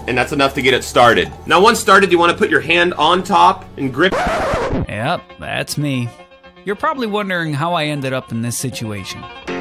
and that's enough to get it started. Now once started, you want to put your hand on top and grip. Yep, that's me. You're probably wondering how I ended up in this situation.